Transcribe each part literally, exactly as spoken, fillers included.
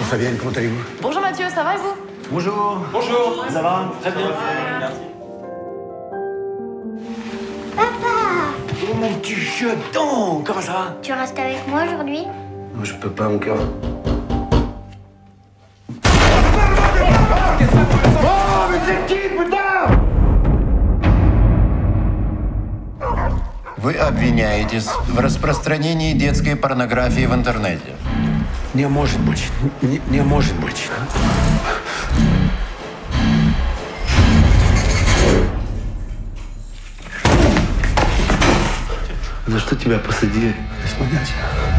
Fabienne, comment allez-vous? Bonjour Mathieu, ça va et vous? Bonjour. Bonjour. Ça va? Très bien. Merci. Papa! Oh mon petit jeton, comment ça va? Tu restes avec moi aujourd'hui? Non, je peux pas, mon cœur. Oh, mais c'est qui, putain? Вы обвиняетесь в распространении детской порнографии в интернете. Не может быть. Не, не может быть. За что тебя посадили? Без понятия.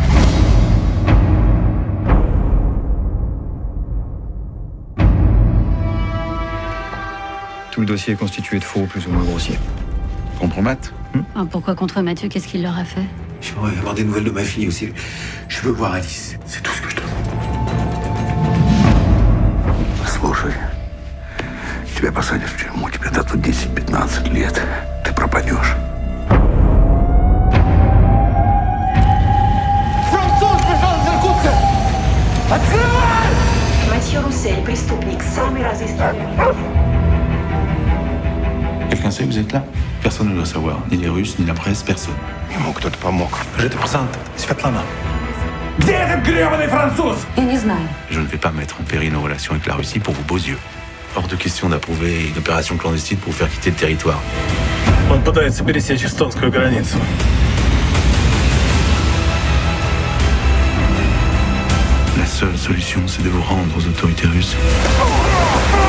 Tout le dossier est constitué de faux plus ou moins grossiers. Contre Matt? Ah, pourquoi contre Mathieu? Qu'est-ce qu'il leur a fait? J'aimerais avoir des nouvelles de ma fille aussi. Je veux voir Alice. C'est tout ce que je te demande. Слушай, тебя посадят в тюрьму, тебе дадут десять-пятнадцать лет. Ты пропадешь. Француз пришел из Иркутска! Открывай! Матhieu Roussel, преступник, самый разыскиваемый. Quelqu'un sait que vous êtes là? Personne ne doit savoir. Ni les Russes, ni la presse, personne. Ему кто-то помог. Je te présente Svetlana. Где этот гребаный француз? Я не знаю. Je ne vais pas mettre en péril nos relations avec la Russie pour vos beaux yeux. Hors de question d'approuver une opération clandestine pour vous faire quitter le territoire. Он пытается пересечь эстонскую границу. La seule solution, c'est de vous rendre aux autorités russes.